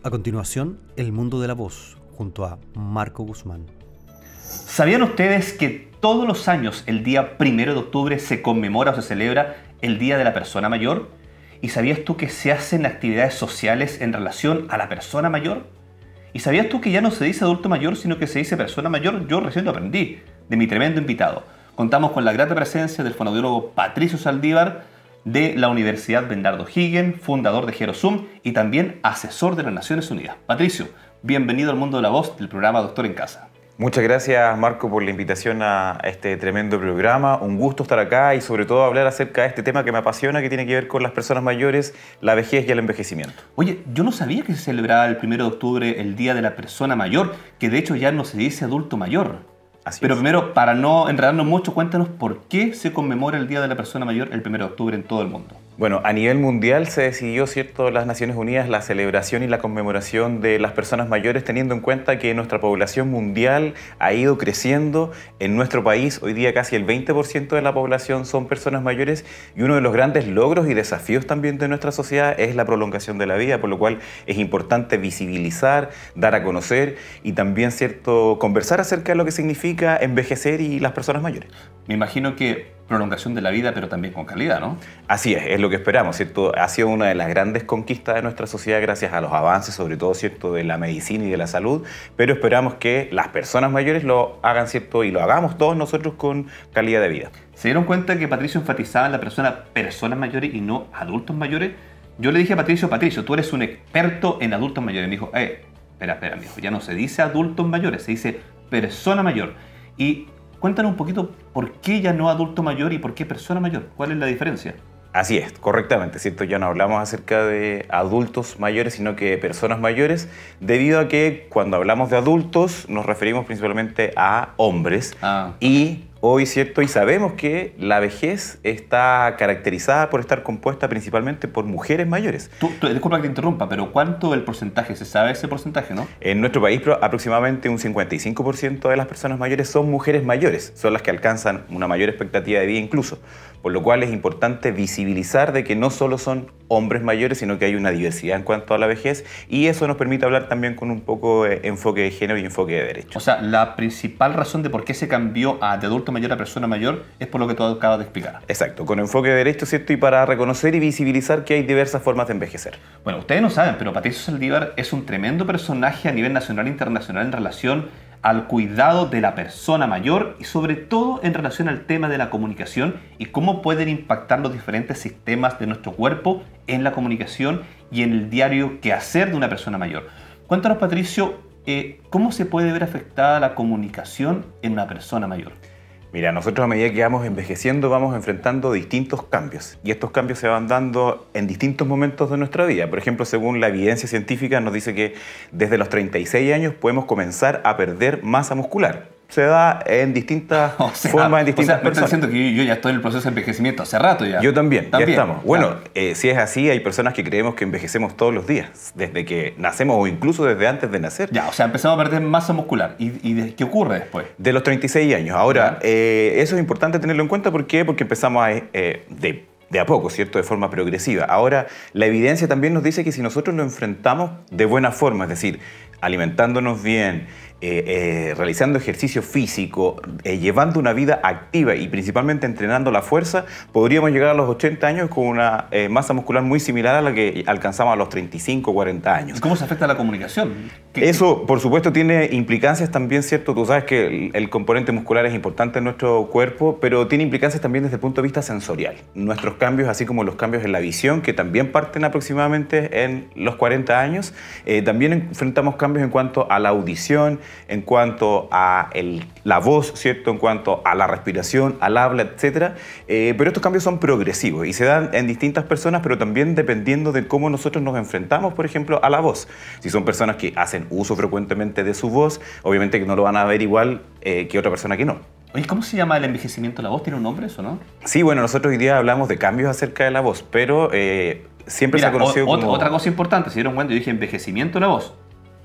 A continuación, El Mundo de la Voz, junto a Marco Guzmán. ¿Sabían ustedes que todos los años, el día 1 de octubre, se conmemora o se celebra el Día de la Persona Mayor? ¿Y sabías tú que se hacen actividades sociales en relación a la persona mayor? ¿Y sabías tú que ya no se dice adulto mayor, sino que se dice persona mayor? Yo recién lo aprendí de mi tremendo invitado. Contamos con la grata presencia del fonoaudiólogo Patricio Saldívar, de la Universidad Bernardo Higgins, fundador de Gerosum y también asesor de las Naciones Unidas. Patricio, bienvenido al Mundo de la Voz del programa Doctor en Casa. Muchas gracias, Marco, por la invitación a este tremendo programa. Un gusto estar acá y sobre todo hablar acerca de este tema que me apasiona, que tiene que ver con las personas mayores, la vejez y el envejecimiento. Oye, yo no sabía que se celebraba el 1 de octubre el Día de la Persona Mayor, que de hecho ya no se dice adulto mayor. Pero primero, para no enredarnos mucho, cuéntanos por qué se conmemora el Día de la Persona Mayor el 1 de octubre en todo el mundo. Bueno, a nivel mundial se decidió, ¿cierto?, las Naciones Unidas, la celebración y la conmemoración de las personas mayores, teniendo en cuenta que nuestra población mundial ha ido creciendo. En nuestro país, hoy día casi el 20% de la población son personas mayores y uno de los grandes logros y desafíos también de nuestra sociedad es la prolongación de la vida, por lo cual es importante visibilizar, dar a conocer y también, ¿cierto?, conversar acerca de lo que significa envejecer y las personas mayores. Me imagino que prolongación de la vida, pero también con calidad, ¿no? Así es lo que esperamos, ¿cierto? Ha sido una de las grandes conquistas de nuestra sociedad gracias a los avances, sobre todo, ¿cierto?, de la medicina y de la salud, pero esperamos que las personas mayores lo hagan, ¿cierto?, y lo hagamos todos nosotros con calidad de vida. ¿Se dieron cuenta que Patricio enfatizaba en la persona personas mayores y no adultos mayores? Yo le dije a Patricio, tú eres un experto en adultos mayores. Me dijo, espera, mijo, ya no se dice adultos mayores, se dice persona mayor. Y cuéntanos un poquito por qué ya no adulto mayor y por qué persona mayor. ¿Cuál es la diferencia? Así es, correctamente, ¿cierto? Ya no hablamos acerca de adultos mayores, sino que de personas mayores, debido a que cuando hablamos de adultos nos referimos principalmente a hombres. Y hoy, ¿cierto? Y sabemos que la vejez está caracterizada por estar compuesta principalmente por mujeres mayores. Disculpa que te interrumpa, pero ¿cuánto el porcentaje? ¿Se sabe ese porcentaje, no? En nuestro país aproximadamente un 55% de las personas mayores son mujeres mayores, son las que alcanzan una mayor expectativa de vida incluso. Por lo cual es importante visibilizar de que no solo son hombres mayores, sino que hay una diversidad en cuanto a la vejez y eso nos permite hablar también con un poco de enfoque de género y enfoque de derecho. O sea, la principal razón de por qué se cambió de adulto mayor a persona mayor es por lo que tú acabas de explicar. Exacto, con enfoque de derecho, ¿cierto? Y para reconocer y visibilizar que hay diversas formas de envejecer. Bueno, ustedes no saben, pero Patricio Saldívar es un tremendo personaje a nivel nacional e internacional en relación al cuidado de la persona mayor y sobre todo en relación al tema de la comunicación y cómo pueden impactar los diferentes sistemas de nuestro cuerpo en la comunicación y en el diario quehacer de una persona mayor. Cuéntanos, Patricio, ¿cómo se puede ver afectada la comunicación en una persona mayor? Mira, nosotros a medida que vamos envejeciendo vamos enfrentando distintos cambios y estos cambios se van dando en distintos momentos de nuestra vida. Por ejemplo, según la evidencia científica nos dice que desde los 36 años podemos comenzar a perder masa muscular. Se da en distintas formas, en distintas personas. Me estás diciendo que yo ya estoy en el proceso de envejecimiento hace rato ya. Yo también. Ya estamos. Bueno, si es así, hay personas que creemos que envejecemos todos los días, desde que nacemos o incluso desde antes de nacer. Ya, o sea, empezamos a perder masa muscular. ¿Y qué ocurre después? De los 36 años. Ahora, eso es importante tenerlo en cuenta. ¿Por qué? Porque empezamos de a poco, ¿cierto? De forma progresiva. Ahora, la evidencia también nos dice que si nosotros lo enfrentamos de buena forma, es decir, alimentándonos bien, realizando ejercicio físico, llevando una vida activa y principalmente entrenando la fuerza, podríamos llegar a los 80 años con una masa muscular muy similar a la que alcanzamos a los 35 o 40 años. ¿Y cómo se afecta la comunicación? Eso, por supuesto, tiene implicancias también, ¿cierto? Tú sabes que el componente muscular es importante en nuestro cuerpo, pero tiene implicancias también desde el punto de vista sensorial. Nuestros cambios, así como los cambios en la visión, que también parten aproximadamente en los 40 años, también enfrentamos cambios en cuanto a la audición, en cuanto a la voz, ¿cierto? En cuanto a la respiración, al habla, etc. Pero estos cambios son progresivos y se dan en distintas personas, pero también dependiendo de cómo nosotros nos enfrentamos, por ejemplo, a la voz. Si son personas que hacen uso frecuentemente de su voz, obviamente que no lo van a ver igual que otra persona que no. Oye, ¿cómo se llama el envejecimiento de la voz? ¿Tiene un nombre eso, no? Sí, bueno, nosotros hoy día hablamos de cambios acerca de la voz, pero siempre se ha conocido como... Otra cosa importante, si dieron cuenta, yo dije envejecimiento de la voz.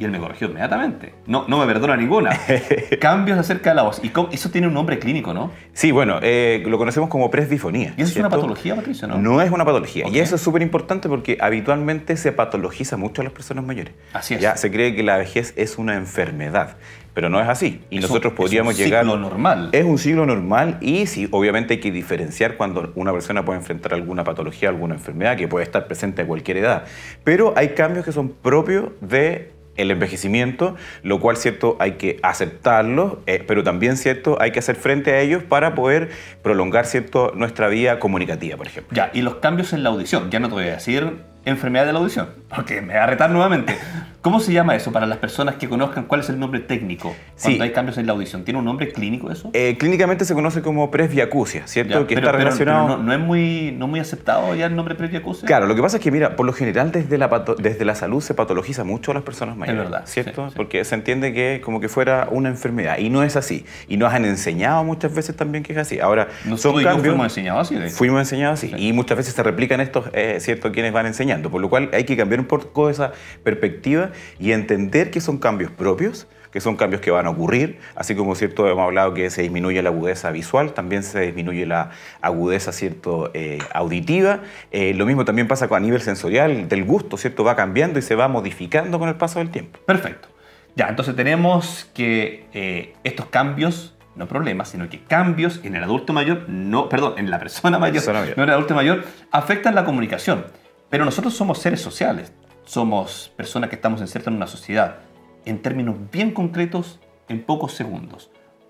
Y él me corrigió inmediatamente. No me perdona ninguna. Cambios acerca de la voz. Y eso tiene un nombre clínico, ¿no? Sí, bueno, lo conocemos como presbifonía. ¿Y eso es una patología, Patricio, no? No es una patología. Ok. Y eso es súper importante porque habitualmente se patologiza mucho a las personas mayores. Así es. Ya se cree que la vejez es una enfermedad, pero no es así. Y Es nosotros podríamos es un llegar... ciclo normal. Es un ciclo normal y sí, obviamente hay que diferenciar cuando una persona puede enfrentar alguna patología, alguna enfermedad que puede estar presente a cualquier edad. Pero hay cambios que son propios de el envejecimiento, lo cual, cierto, hay que aceptarlo, pero también, cierto, hay que hacer frente a ellos para poder prolongar, cierto, nuestra vida comunicativa, por ejemplo. Ya, y los cambios en la audición. Ya no te voy a decir enfermedad de la audición, porque me va a retar nuevamente. ¿Cómo se llama eso para las personas que conozcan cuál es el nombre técnico cuando Sí. hay cambios en la audición? ¿Tiene un nombre clínico eso? Clínicamente se conoce como presbiacusia, ¿cierto? Ya, Que pero, está relacionado... pero no es muy aceptado ya el nombre presbiacusia. Claro, lo que pasa es que, mira, por lo general desde la salud se patologiza mucho a las personas mayores. Es verdad, ¿Cierto? sí, sí. Porque se entiende que como que fuera una enfermedad. Y no es así. Y nos han enseñado muchas veces también que es así. Ahora, Nosotros son y yo cambios... fuimos enseñados así. de hecho. Fuimos enseñados así. Sí. Y muchas veces se replican estos, ¿cierto?, quienes van enseñando. Por lo cual hay que cambiar un poco esa perspectiva y entender que son cambios propios, que son cambios que van a ocurrir, así como, cierto, hemos hablado que se disminuye la agudeza visual, también se disminuye la agudeza, cierto, auditiva. Lo mismo también pasa a nivel sensorial, del gusto, cierto, va cambiando y se va modificando con el paso del tiempo. Perfecto. Ya, entonces tenemos que estos cambios, no problemas, sino que cambios en el adulto mayor, en la persona mayor, Persona mayor. no en el adulto mayor, afectan la comunicación. Pero nosotros somos seres sociales, somos personas que estamos insertas en una sociedad. En términos bien concretos, en pocos segundos.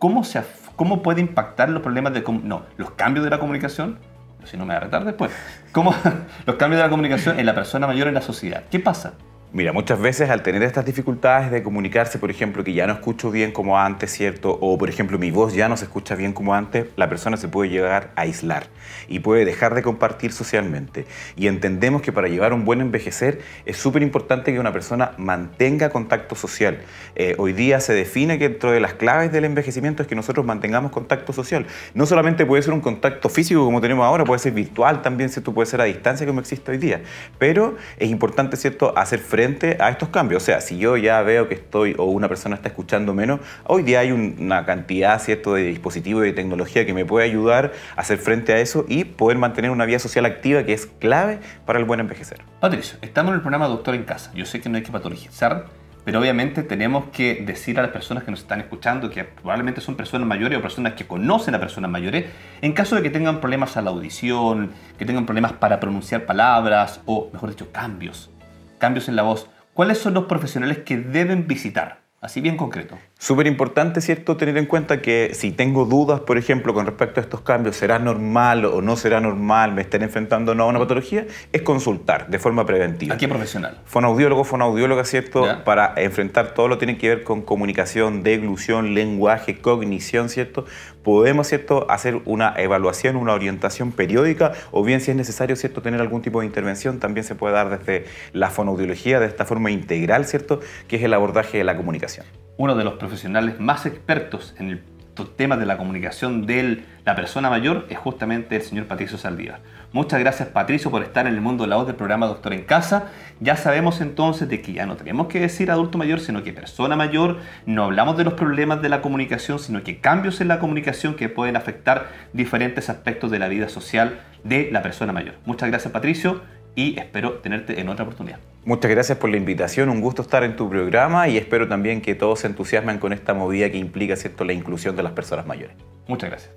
¿Cómo puede impactar los problemas los cambios de la comunicación? Si no me va a retar después. ¿Cómo los cambios de la comunicación en la persona mayor en la sociedad? ¿Qué pasa? Mira, muchas veces al tener estas dificultades de comunicarse, por ejemplo, que ya no escucho bien como antes, ¿cierto? O, por ejemplo, mi voz ya no se escucha bien como antes, la persona se puede llegar a aislar y puede dejar de compartir socialmente. Y entendemos que para llevar un buen envejecer es súper importante que una persona mantenga contacto social. Hoy día se define que dentro de las claves del envejecimiento es que nosotros mantengamos contacto social. No solamente puede ser un contacto físico como tenemos ahora, puede ser virtual también, ¿cierto? Puede ser a distancia como existe hoy día. Pero es importante, ¿cierto?, hacer frente a estos cambios. O sea, si yo ya veo que o una persona está escuchando menos, hoy día hay una cantidad, ¿cierto?, de dispositivos y de tecnología que me puede ayudar a hacer frente a eso y poder mantener una vida social activa que es clave para el buen envejecer. Patricio, estamos en el programa Doctor en Casa. Yo sé que no hay que patologizar, pero obviamente tenemos que decir a las personas que nos están escuchando, que probablemente son personas mayores o personas que conocen a personas mayores, en caso de que tengan problemas a la audición, que tengan problemas para pronunciar palabras o, mejor dicho, cambios en la voz, ¿cuáles son los profesionales que deben visitar? Así bien concreto. Súper importante, ¿cierto?, tener en cuenta que si tengo dudas, por ejemplo, con respecto a estos cambios, ¿será normal o no será normal? ¿Me están enfrentando o no a una patología? Es consultar de forma preventiva. ¿A qué profesional? Fonoaudiólogo, fonoaudióloga, ¿cierto? Ya. Para enfrentar todo lo que tiene que ver con comunicación, deglución, lenguaje, cognición, ¿cierto? Podemos, ¿cierto?, hacer una evaluación, una orientación periódica, o bien, si es necesario, ¿cierto?, tener algún tipo de intervención, también se puede dar desde la fonoaudiología, de esta forma integral, ¿cierto?, que es el abordaje de la comunicación. Uno de los profesionales más expertos en el tema de la comunicación de la persona mayor es justamente el señor Patricio Saldívar. Muchas gracias, Patricio, por estar en el mundo de la voz del programa Doctor en Casa. Ya sabemos entonces de que ya no tenemos que decir adulto mayor, sino que persona mayor. No hablamos de los problemas de la comunicación, sino que cambios en la comunicación que pueden afectar diferentes aspectos de la vida social de la persona mayor. Muchas gracias, Patricio, y espero tenerte en otra oportunidad. Muchas gracias por la invitación, un gusto estar en tu programa y espero también que todos se entusiasmen con esta movida que implica, ¿cierto?, la inclusión de las personas mayores. Muchas gracias.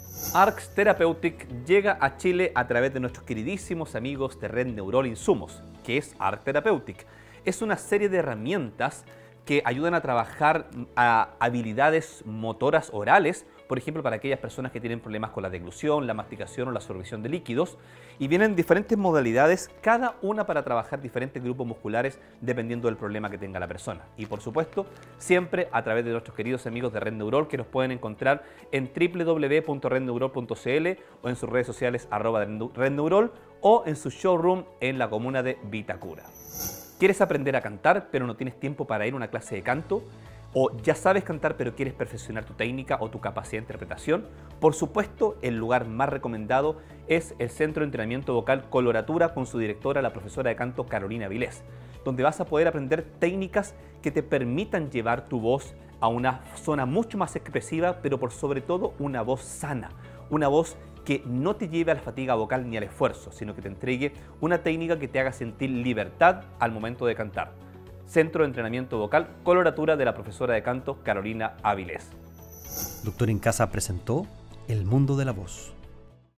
ARX Therapeutic llega a Chile a través de nuestros queridísimos amigos de Red Neurol Insumos, que es ARX Therapeutic. Es una serie de herramientas que ayudan a trabajar a habilidades motoras orales, por ejemplo, para aquellas personas que tienen problemas con la deglución, la masticación o la absorción de líquidos, y vienen diferentes modalidades, cada una para trabajar diferentes grupos musculares dependiendo del problema que tenga la persona. Y por supuesto, siempre a través de nuestros queridos amigos de Red Neurol, que nos pueden encontrar en www.redneurol.cl o en sus redes sociales @redneurol o en su showroom en la comuna de Vitacura. ¿Quieres aprender a cantar pero no tienes tiempo para ir a una clase de canto? ¿O ya sabes cantar pero quieres perfeccionar tu técnica o tu capacidad de interpretación? Por supuesto, el lugar más recomendado es el Centro de Entrenamiento Vocal Coloratura con su directora, la profesora de canto Carolina Vilés. donde vas a poder aprender técnicas que te permitan llevar tu voz a una zona mucho más expresiva, pero por sobre todo una voz sana, una voz que no te lleve a la fatiga vocal ni al esfuerzo, sino que te entregue una técnica que te haga sentir libertad al momento de cantar. Centro de Entrenamiento Vocal, coloratura de la profesora de canto Carolina Avilés. Doctor en Casa presentó El Mundo de la Voz.